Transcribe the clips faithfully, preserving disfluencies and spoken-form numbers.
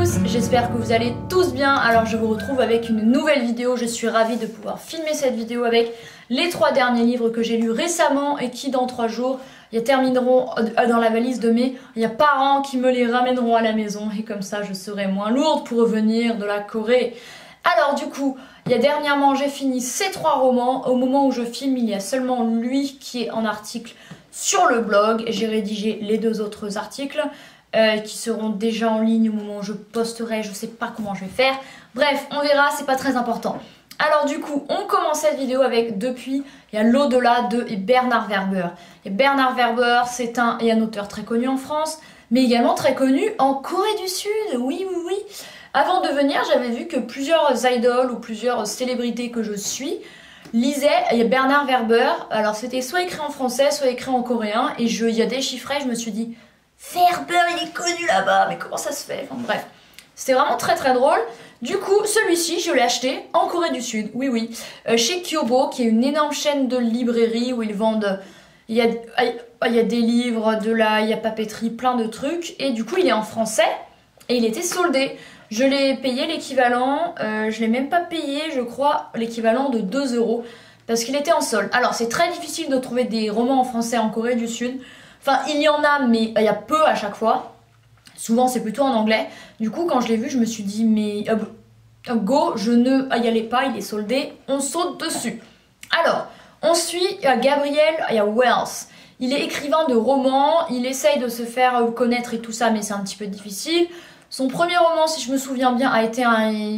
tous, j'espère que vous allez tous bien. Alors je vous retrouve avec une nouvelle vidéo. Je suis ravie de pouvoir filmer cette vidéo avec les trois derniers livres que j'ai lus récemment et qui dans trois jours ils termineront dans la valise de mes parents qui me les ramèneront à la maison. Et comme ça je serai moins lourde pour revenir de la Corée. Alors du coup, il y a dernièrement j'ai fini ces trois romans. Au moment où je filme, il y a seulement lui qui est en article sur le blog. J'ai rédigé les deux autres articles. Euh, qui seront déjà en ligne au moment où je posterai, je sais pas comment je vais faire. Bref, on verra, c'est pas très important. Alors du coup, on commence cette vidéo avec Depuis, il y a l'au-delà de Bernard Werber. Et Bernard Werber, c'est un, et un auteur très connu en France, mais également très connu en Corée du Sud, oui oui oui. Avant de venir, j'avais vu que plusieurs idoles ou plusieurs célébrités que je suis lisaient, il y a Bernard Werber, alors c'était soit écrit en français, soit écrit en coréen, et je y a déchiffré, je me suis dit... Werber, il est connu là-bas, mais comment ça se fait? Enfin bref, c'était vraiment très très drôle. Du coup, celui-ci, je l'ai acheté en Corée du Sud, oui oui, euh, chez Kyobo, qui est une énorme chaîne de librairie où ils vendent, il y a, il y a des livres, de la, il y a papeterie, plein de trucs. Et du coup, il est en français et il était soldé. Je l'ai payé l'équivalent, euh, je l'ai même pas payé, je crois, l'équivalent de deux euros, parce qu'il était en solde. Alors, c'est très difficile de trouver des romans en français en Corée du Sud. Enfin, il y en a, mais il y a peu à chaque fois. Souvent, c'est plutôt en anglais. Du coup, quand je l'ai vu, je me suis dit, mais euh, go, je ne y allais pas, il est soldé, on saute dessus. Alors, on suit euh, Gabriel Wells. Il est écrivain de romans, il essaye de se faire euh, connaître et tout ça, mais c'est un petit peu difficile. Son premier roman, si je me souviens bien, a été un,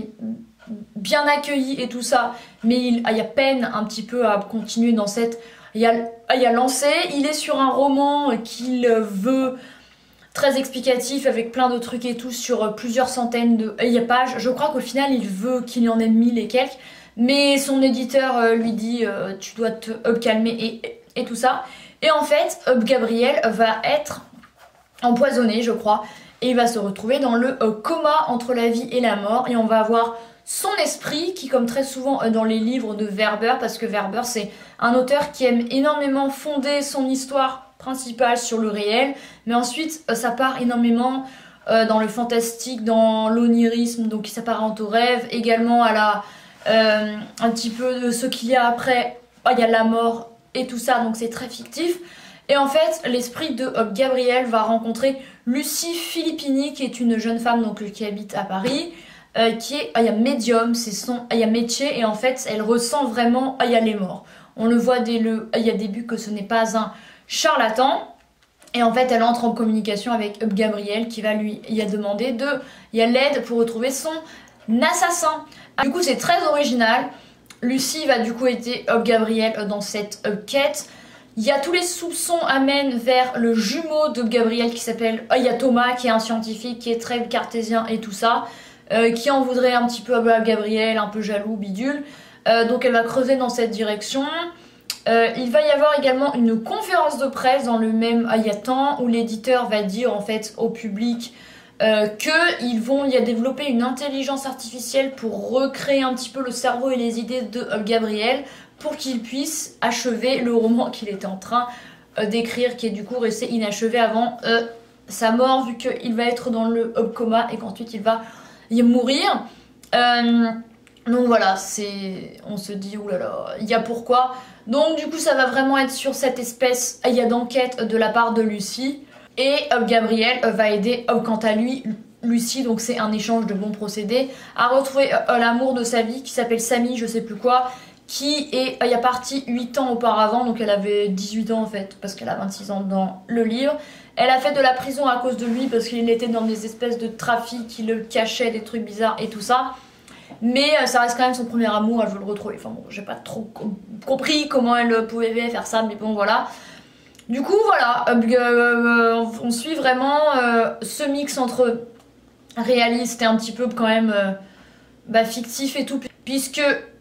bien accueilli et tout ça, mais il, il y a peine un petit peu à continuer dans cette... Il y, a, il y a lancé, il est sur un roman qu'il veut très explicatif avec plein de trucs et tout sur plusieurs centaines de il y a pages. Je crois qu'au final il veut qu'il y en ait mille et quelques, mais son éditeur lui dit euh, tu dois te up calmer et, et tout ça. Et en fait, Up Gabriel va être empoisonné, je crois, et il va se retrouver dans le euh, coma entre la vie et la mort, et on va avoir son esprit qui, comme très souvent dans les livres de Werber, parce que Werber c'est un auteur qui aime énormément fonder son histoire principale sur le réel, mais ensuite ça part énormément euh, dans le fantastique, dans l'onirisme, donc qui s'apparente au rêve, également à la euh, un petit peu de ce qu'il y a après, oh, il y a la mort et tout ça, donc c'est très fictif. Et en fait, l'esprit de Up Gabriel va rencontrer Lucie Filippini, qui est une jeune femme donc, qui habite à Paris, Euh, qui est il y a médium, c'est son il y a métier, et en fait elle ressent vraiment il y a les morts. On le voit dès le il y a début que ce n'est pas un charlatan, et en fait elle entre en communication avec Up Gabriel qui va lui il y a demandé de il y a l'aide pour retrouver son assassin. Du coup c'est très original. Lucie va du coup aider Up Gabriel dans cette euh, quête. Il y a tous les soupçons amènent vers le jumeau d'Up Gabriel qui s'appelle il y a Thomas, qui est un scientifique qui est très cartésien et tout ça. Euh, qui en voudrait un petit peu à Gabriel, un peu jaloux, bidule. Euh, donc elle va creuser dans cette direction. Euh, il va y avoir également une conférence de presse dans le même temps où l'éditeur va dire en fait au public euh, qu'ils vont y a développer une intelligence artificielle pour recréer un petit peu le cerveau et les idées de euh, Gabriel pour qu'il puisse achever le roman qu'il était en train euh, d'écrire, qui est du coup resté inachevé avant euh, sa mort, vu qu'il va être dans le euh, coma et qu'ensuite il va y mourir. Euh, donc voilà, c'est, on se dit oulala, il y a pourquoi. Donc du coup ça va vraiment être sur cette espèce, il y a d'enquête de la part de Lucie, et euh, Gabriel euh, va aider euh, quant à lui Lucie, donc c'est un échange de bons procédés, à retrouver euh, l'amour de sa vie qui s'appelle Samy, je sais plus quoi, qui est euh, il y a parti huit ans auparavant, donc elle avait dix-huit ans en fait, parce qu'elle a vingt-six ans dans le livre. Elle a fait de la prison à cause de lui parce qu'il était dans des espèces de trafic qui le cachaient, des trucs bizarres et tout ça. Mais euh, ça reste quand même son premier amour, elle veut le retrouver. Enfin bon, j'ai pas trop compris comment elle pouvait faire ça, mais bon voilà. Du coup voilà, euh, on suit vraiment euh, ce mix entre réaliste et un petit peu quand même euh, bah, fictif et tout. Puisque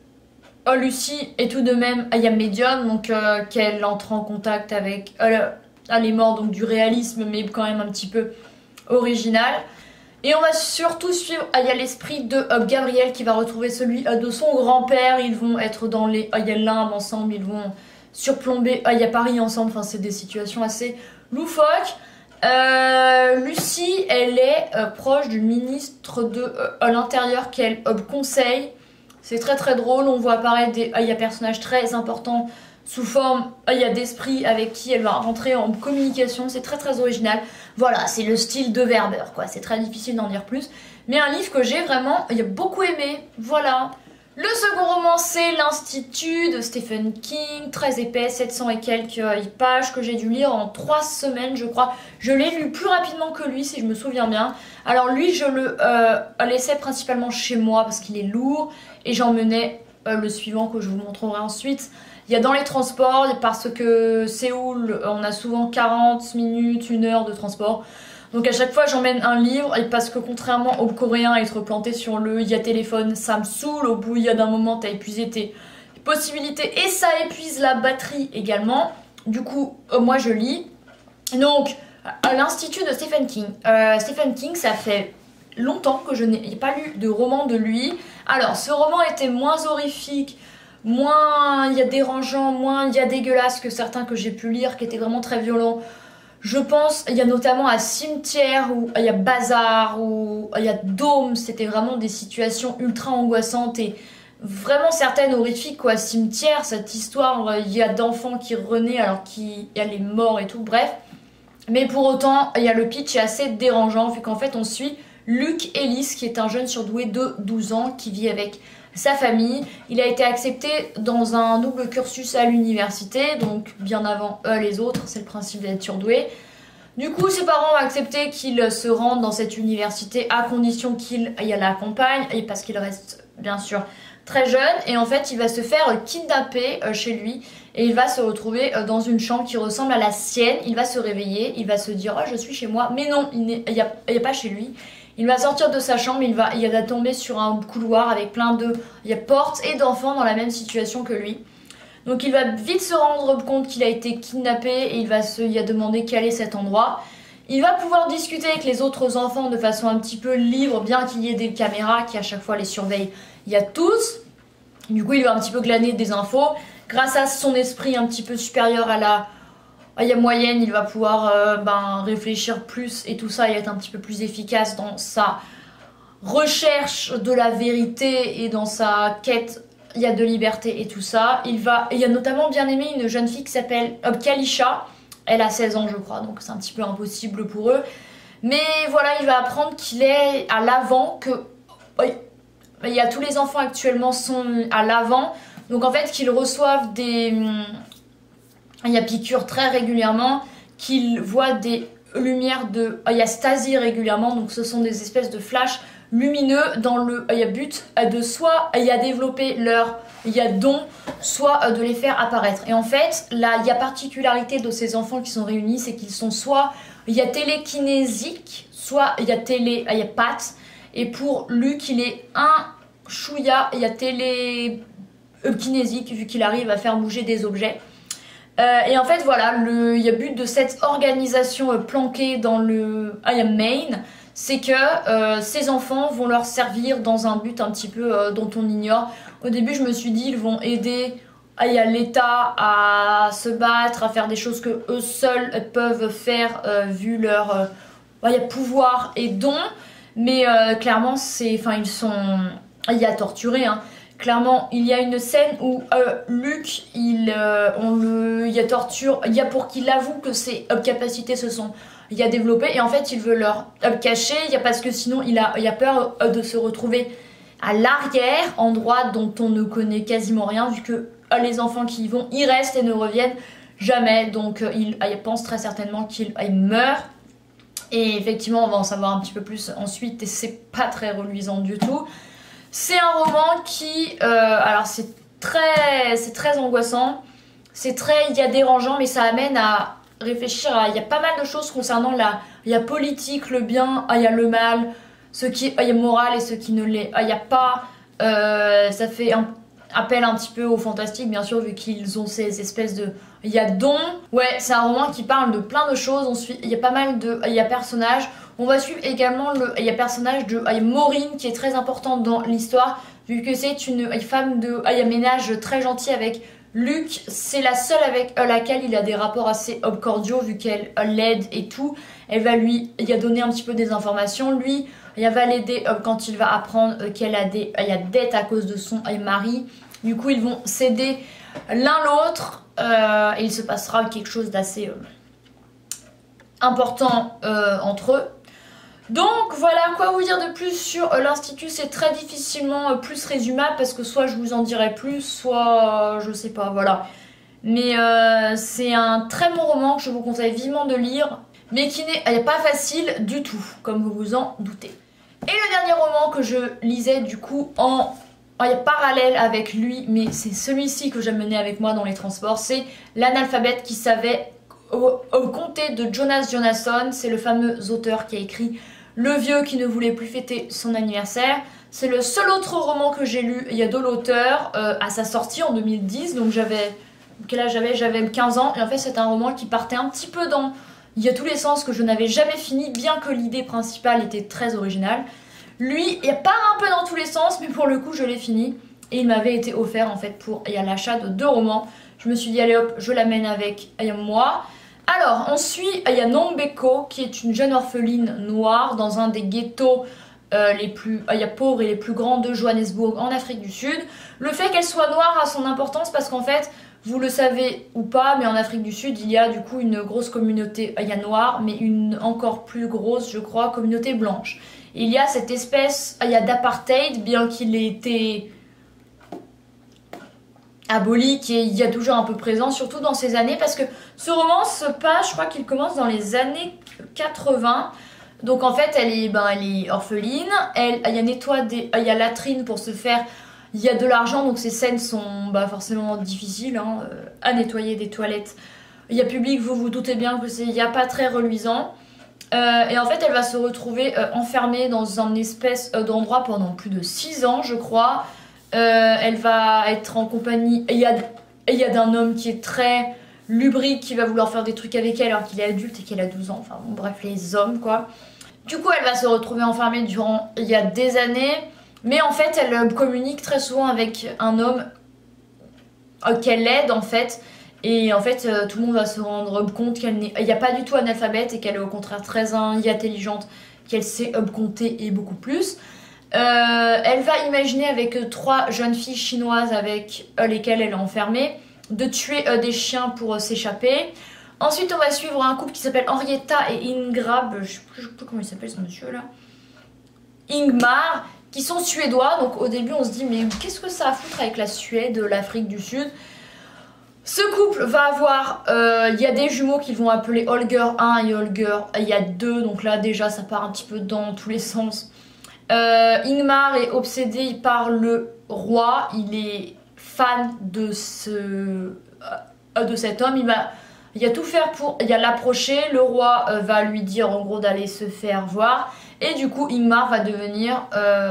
oh, Lucie est tout de même, il y a médium, donc euh, qu'elle entre en contact avec... Euh, elle est morte, donc du réalisme, mais quand même un petit peu original. Et on va surtout suivre, il y a l'esprit de euh, Gabriel qui va retrouver celui euh, de son grand-père. Ils vont être dans les il y a limbes ensemble, ils vont surplomber il y a Paris ensemble. Enfin, c'est des situations assez loufoques. Euh, Lucie, elle est euh, proche du ministre de euh, l'Intérieur qu'elle euh, conseille. C'est très très drôle, on voit apparaître des euh, il y a personnages très importants sous forme, euh, il y a d'esprit avec qui elle va rentrer en communication, c'est très très original. Voilà, c'est le style de Werber, quoi, c'est très difficile d'en dire plus. Mais un livre que j'ai vraiment il y a beaucoup aimé, voilà. Le second roman, c'est L'Institut de Stephen King, très épais, sept cents et quelques pages, que j'ai dû lire en trois semaines, je crois. Je l'ai lu plus rapidement que lui, si je me souviens bien. Alors lui, je le euh, laissais principalement chez moi, parce qu'il est lourd, et j'emmenais euh, le suivant que je vous montrerai ensuite. Il y a dans les transports, parce que Séoul, on a souvent quarante minutes, une heure de transport. Donc à chaque fois j'emmène un livre, et parce que contrairement aux Coréens, être planté sur le il y a téléphone, ça me saoule. Au bout il y a d'un moment t'as épuisé tes possibilités et ça épuise la batterie également. Du coup euh, moi je lis. Donc à l'Institut de Stephen King. Euh, Stephen King, ça fait longtemps que je n'ai pas lu de roman de lui. Alors ce roman était moins horrifique, moins il y a dérangeant, moins il y a dégueulasse que certains que j'ai pu lire qui étaient vraiment très violents. Je pense, il y a notamment à Cimetière, où il y a Bazar, où il y a Dôme, c'était vraiment des situations ultra angoissantes et vraiment certaines horrifiques, quoi. Cimetière, cette histoire, il y a d'enfants qui renaissent alors qu'il y a les morts et tout, bref. Mais pour autant, il y a le pitch est assez dérangeant, vu qu'en fait on suit Luke Ellis, qui est un jeune surdoué de douze ans, qui vit avec sa famille. Il a été accepté dans un double cursus à l'université, donc bien avant euh, les autres, c'est le principe d'être surdoué. Du coup, ses parents ont accepté qu'il se rende dans cette université à condition qu'il y l'accompagne, et parce qu'il reste bien sûr très jeune. Et en fait, il va se faire kidnapper euh, chez lui, et il va se retrouver euh, dans une chambre qui ressemble à la sienne. Il va se réveiller, il va se dire « Oh, je suis chez moi », mais non, il n'y a, a pas chez lui. Il va sortir de sa chambre, il va, il va tomber sur un couloir avec plein de il y a portes et d'enfants dans la même situation que lui. Donc il va vite se rendre compte qu'il a été kidnappé et il va se il a demandé quel est cet endroit. Il va pouvoir discuter avec les autres enfants de façon un petit peu libre, bien qu'il y ait des caméras qui à chaque fois les surveillent. Il y a tous. Du coup il va un petit peu glaner des infos. Grâce à son esprit un petit peu supérieur à la... il y a moyenne, il va pouvoir euh, ben, réfléchir plus et tout ça et être un petit peu plus efficace dans sa recherche de la vérité et dans sa quête il y a de liberté et tout ça. Il va, il y a notamment bien aimé une jeune fille qui s'appelle euh, Kalisha. Elle a seize ans je crois, donc c'est un petit peu impossible pour eux. Mais voilà, il va apprendre qu'il est à l'avant, que oui, il y a tous les enfants actuellement sont à l'avant. Donc en fait qu'ils reçoivent des... il y a piqûres très régulièrement, qu'ils voient des lumières de... il y a Stasi régulièrement, donc ce sont des espèces de flashs lumineux dans le... il y a but de soit il y a développer leur... il y a don, soit de les faire apparaître. Et en fait, là, il y a particularité de ces enfants qui sont réunis, c'est qu'ils sont soit... il y a télékinésique, soit il y a télé... il y a patte. Et pour Luc, il est un chouïa, il y a télékinésique, vu qu'il arrive à faire bouger des objets. Euh, et en fait voilà, le, il y a but de cette organisation euh, planquée dans le I Am Main, c'est que euh, ces enfants vont leur servir dans un but un petit peu euh, dont on ignore. Au début je me suis dit ils vont aider ah, y a l'État à se battre, à faire des choses que eux seuls peuvent faire euh, vu leur euh, bah, y a pouvoir et don, mais euh, clairement c'est, enfin ils sont, il y a torturé hein. Clairement, il y a une scène où euh, Luc, il, euh, on le, il y a torture, il y a pour qu'il avoue que ses euh, capacités se sont, il y a développé et en fait il veut leur euh, cacher, il y a parce que sinon il a, il a peur euh, de se retrouver à l'arrière, endroit dont on ne connaît quasiment rien vu que euh, les enfants qui y vont, ils restent et ne reviennent jamais, donc euh, il, il pense très certainement qu'il il meurt. Et effectivement, on va en savoir un petit peu plus ensuite et c'est pas très reluisant du tout. C'est un roman qui, euh, alors c'est très, c'est très angoissant, c'est très, il y a dérangeant, mais ça amène à réfléchir à, il y a pas mal de choses concernant la, il y a politique, le bien, il y a le mal, ce qui, il y a moral et ce qui ne l'est, il y a pas, euh, ça fait un appel un petit peu au fantastique, bien sûr, vu qu'ils ont ces espèces de, il y a don, ouais, c'est un roman qui parle de plein de choses, on suit, il y a pas mal de, il y a personnages. On va suivre également le, il y a le personnage de il y a Maureen qui est très importante dans l'histoire vu que c'est une, une femme de il y a ménage très gentil avec Luc, c'est la seule avec laquelle il a des rapports assez cordiaux vu qu'elle l'aide et tout. Elle va lui il a donné un petit peu des informations. Lui, il va l'aider quand il va apprendre qu'elle a des il y a dettes à cause de son mari. Du coup, ils vont s'aider l'un l'autre euh, et il se passera quelque chose d'assez euh, important euh, entre eux. Donc voilà, quoi vous dire de plus sur euh, l'Institut. C'est très difficilement euh, plus résumable parce que soit je vous en dirai plus, soit euh, je sais pas, voilà. Mais euh, c'est un très bon roman que je vous conseille vivement de lire, mais qui n'est pas facile du tout, comme vous vous en doutez. Et le dernier roman que je lisais du coup en, en parallèle avec lui, mais c'est celui-ci que j'ai mené avec moi dans les transports, c'est L'Analphabète qui savait au, au compter de Jonas Jonasson. C'est le fameux auteur qui a écrit Le vieux qui ne voulait plus fêter son anniversaire. C'est le seul autre roman que j'ai lu il y a de l'auteur euh, à sa sortie en deux mille dix, donc j'avais... Quel âge j'avais? J'avais quinze ans, et en fait c'est un roman qui partait un petit peu dans... Il y a tous les sens que je n'avais jamais fini, bien que l'idée principale était très originale. Lui, il part un peu dans tous les sens, mais pour le coup je l'ai fini. Et il m'avait été offert en fait pour il y a l'achat de deux romans. Je me suis dit allez hop, je l'amène avec moi. Alors on suit il y a Nombeko qui est une jeune orpheline noire dans un des ghettos euh, les plus il y a pauvres et les plus grands de Johannesburg en Afrique du Sud. Le fait qu'elle soit noire a son importance parce qu'en fait, vous le savez ou pas, mais en Afrique du Sud, il y a du coup une grosse communauté, il y a noire, mais une encore plus grosse, je crois, communauté blanche. Il y a cette espèce, il y a d'apartheid, bien qu'il ait été aboli, qui est, il y a toujours un peu présent, surtout dans ces années, parce que ce roman se passe, je crois qu'il commence dans les années quatre-vingts. Donc en fait, elle est, ben, elle est orpheline, elle, il y a nettoie des, il y a latrine pour se faire... Il y a de l'argent, donc ces scènes sont bah, forcément difficiles hein, euh, à nettoyer des toilettes. Il y a public, vous vous doutez bien que c'est, il n'y a pas très reluisant. Euh, et en fait, elle va se retrouver euh, enfermée dans un espèce euh, d'endroit pendant plus de six ans, je crois. Euh, elle va être en compagnie... Il y a, il y a d'un homme qui est très lubrique, qui va vouloir faire des trucs avec elle alors qu'il est adulte et qu'elle a douze ans. Enfin bon, bref, les hommes, quoi. Du coup, elle va se retrouver enfermée durant... Il y a des années... Mais en fait, elle communique très souvent avec un homme qu'elle aide en fait. Et en fait, tout le monde va se rendre compte qu'elle n'est il n'y a pas du tout analphabète et qu'elle est au contraire très intelligente, qu'elle sait compter et beaucoup plus. Euh, elle va imaginer avec trois jeunes filles chinoises avec lesquelles elle est enfermée de tuer des chiens pour s'échapper. Ensuite, on va suivre un couple qui s'appelle Henrietta et Ingrab. Je sais plus comment il s'appelle ce monsieur là. Ingmar. Qui sont suédois, donc au début on se dit mais qu'est-ce que ça a à foutre avec la Suède, l'Afrique du Sud. Ce couple va avoir, il euh, y a des jumeaux qu'ils vont appeler Holger un et Holger, il y a deux, donc là déjà ça part un petit peu dans tous les sens. Euh, Ingmar est obsédé par le roi, il est fan de, ce, euh, de cet homme, il va... Il y a tout faire pour il y a l'approcher, le roi euh, va lui dire en gros d'aller se faire voir. Et du coup, Ingmar va devenir, euh,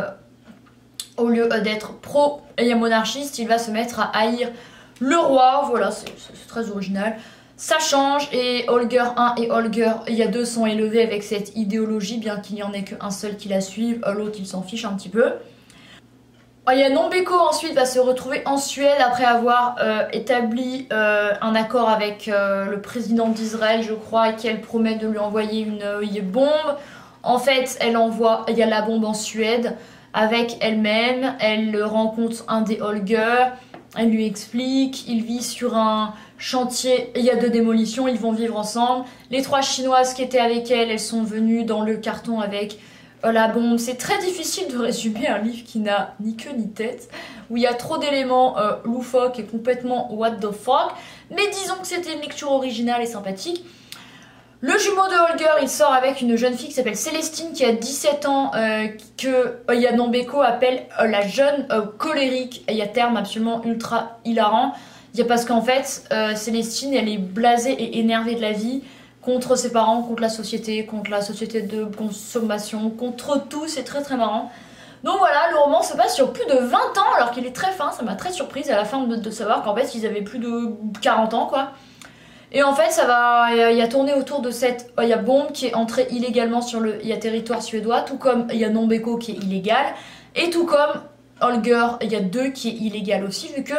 au lieu d'être pro-monarchiste, il va se mettre à haïr le roi. Voilà, c'est très original. Ça change et Holger un et Holger, il y a deux sont élevés avec cette idéologie, bien qu'il n'y en ait qu'un seul qui la suive, l'autre il s'en fiche un petit peu. Il y a Nombeko ensuite va se retrouver en Suède après avoir euh, établi euh, un accord avec euh, le président d'Israël, je crois, et qu'elle promet de lui envoyer une, une bombe. En fait, elle envoie, il y a la bombe en Suède avec elle-même. Elle rencontre un des Holger, elle lui explique, il vit sur un chantier, il y a deux démolitions, ils vont vivre ensemble. Les trois Chinoises qui étaient avec elle, elles sont venues dans le carton avec la bombe. C'est très difficile de résumer un livre qui n'a ni queue ni tête, où il y a trop d'éléments euh, loufoques et complètement what the fuck, mais disons que c'était une lecture originale et sympathique. Le jumeau de Holger, il sort avec une jeune fille qui s'appelle Célestine qui a dix-sept ans, euh, que euh, y a Nombeko appelle euh, la jeune euh, colérique, et il y a terme absolument ultra hilarant. Il y a parce qu'en fait, euh, Célestine, elle est blasée et énervée de la vie, contre ses parents, contre la société, contre la société de consommation, contre tout, c'est très très marrant. Donc voilà, le roman se passe sur plus de vingt ans alors qu'il est très fin, ça m'a très surprise à la fin de, de savoir qu'en fait ils avaient plus de quarante ans quoi. Et en fait ça va, il y a tourné autour de cette, il y a bombe qui est entrée illégalement sur le il y a territoire suédois, tout comme il y a Nombeko qui est illégal, et tout comme Holger, il y a deux qui est illégal aussi, vu que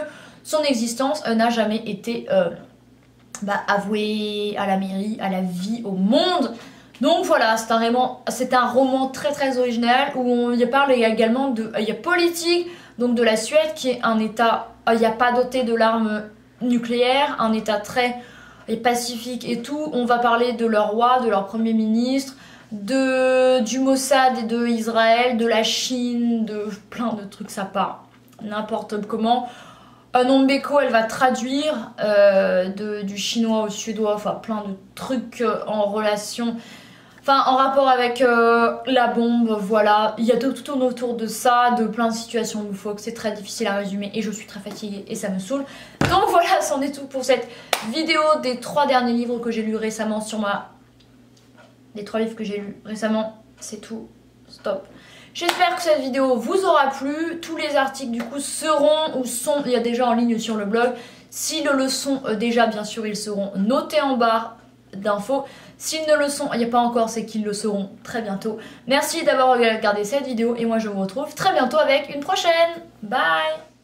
son existence euh, n'a jamais été euh, bah, avouée à la mairie, à la vie, au monde. Donc voilà, c'est un, roman, c'est un roman très très original où on y parle également de il y a politique, donc de la Suède qui est un état, il n'y a pas doté de l'arme nucléaire, un état très pacifique et tout. On va parler de leur roi, de leur premier ministre, de, du Mossad et de Israël, de la Chine, de plein de trucs, ça part n'importe comment. Nombeko, elle va traduire euh, de, du chinois au suédois, enfin plein de trucs euh, en relation, enfin en rapport avec euh, la bombe, voilà. Il y a tout, tout tourne autour de ça, de plein de situations loufoques, c'est très difficile à résumer et je suis très fatiguée et ça me saoule. Donc voilà, c'en est tout pour cette vidéo des trois derniers livres que j'ai lus récemment sur ma... Les trois livres que j'ai lus récemment, c'est tout, stop. J'espère que cette vidéo vous aura plu. Tous les articles du coup seront ou sont, il y a déjà en ligne sur le blog. S'ils ne le sont euh, déjà, bien sûr, ils seront notés en barre d'infos. S'ils ne le sont, il n'y a pas encore, c'est qu'ils le seront très bientôt. Merci d'avoir regardé cette vidéo et moi je vous retrouve très bientôt avec une prochaine. Bye!